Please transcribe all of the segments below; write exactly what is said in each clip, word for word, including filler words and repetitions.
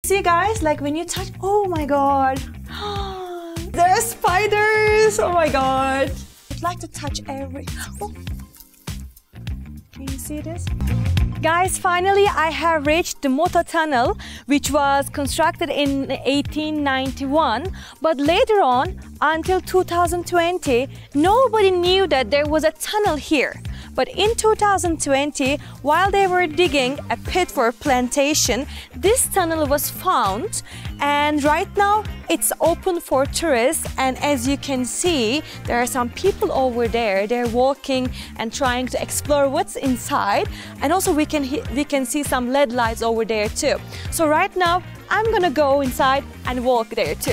See guys, like when you touch, oh my god. There are spiders, oh my god. I'd like to touch every, oh. Can you see this? Guys, finally I have reached the Moto Tunnel, which was constructed in eighteen ninety-one, but later on, until two thousand twenty, nobody knew that there was a tunnel here. But in two thousand twenty, while they were digging a pit for plantation, this tunnel was found, and right now it's open for tourists. And as you can see, there are some people over there. They're walking and trying to explore what's inside, and also we can we can see some L E D lights over there too. So right now I'm gonna go inside and walk there too.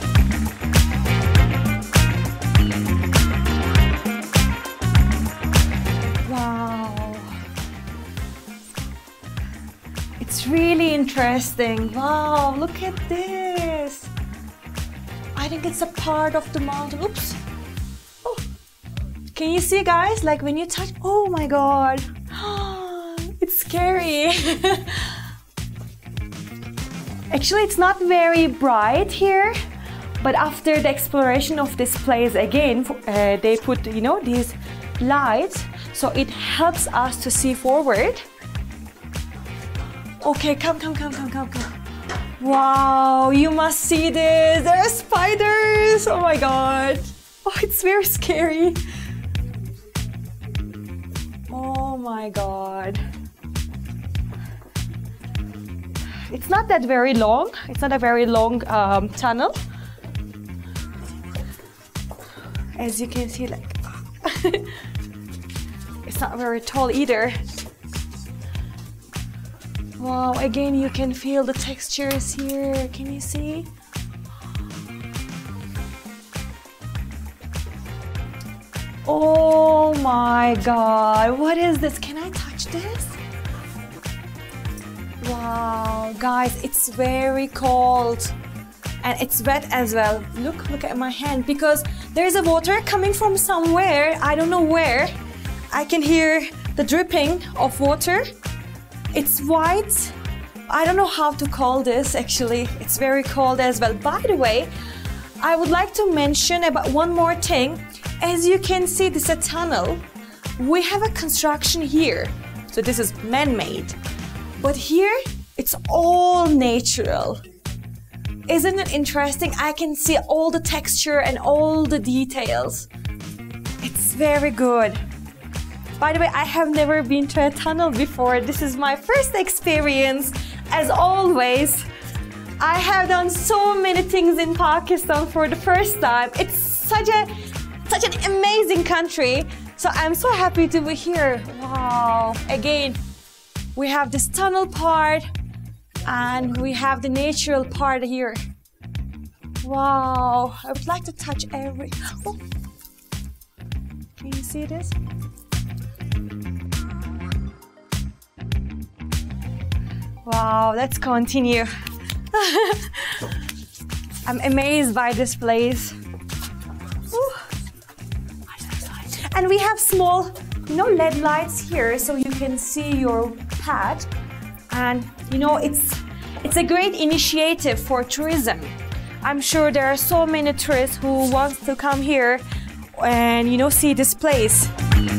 It's really interesting. Wow, look at this. I think it's a part of the mountain. Oops. Oh. Can you see guys, like when you touch, oh my god. It's scary. Actually, it's not very bright here, but after the exploration of this place again, uh, they put, you know, these lights, so it helps us to see forward. Okay, come, come, come, come, come, come. Wow, you must see this. There are spiders. Oh my god. Oh, it's very scary. Oh my god. It's not that very long. It's not a very long um, tunnel. As you can see, like, it's not very tall either. Wow, again you can feel the textures here. Can you see? Oh my god, what is this? Can I touch this? Wow, guys, it's very cold. And it's wet as well. Look, look at my hand, because there's a water coming from somewhere. I don't know where. I can hear the dripping of water. It's white. I don't know how to call this actually. It's very cold as well. By the way, I would like to mention about one more thing. As you can see, this is a tunnel. We have a construction here. So this is man-made. But here, it's all natural. Isn't it interesting? I can see all the texture and all the details. It's very good. By the way, I have never been to a tunnel before. This is my first experience. As always, I have done so many things in Pakistan for the first time. It's such a, such an amazing country. So I'm so happy to be here. Wow. Again, we have this tunnel part and we have the natural part here. Wow. I would like to touch every... Oh. Can you see this? Wow, let's continue. I'm amazed by this place. Ooh. And we have small, you know, L E D lights here, so you can see your path. And you know, it's it's a great initiative for tourism. I'm sure there are so many tourists who want to come here and, you know, see this place.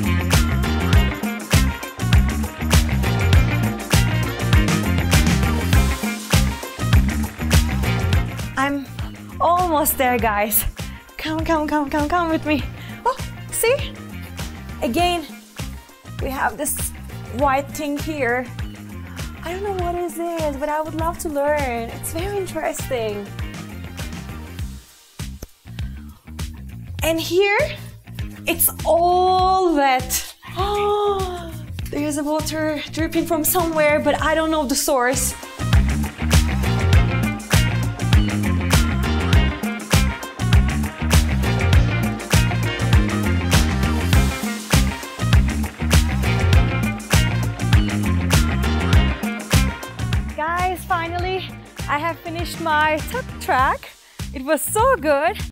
I'm almost there, guys. Come, come, come, come, come with me. Oh, see? Again, we have this white thing here. I don't know what is this, but I would love to learn. It's very interesting. And here, it's all wet. Oh, there's a water dripping from somewhere, but I don't know the source. Guys, finally, I have finished my tuck track. It was so good.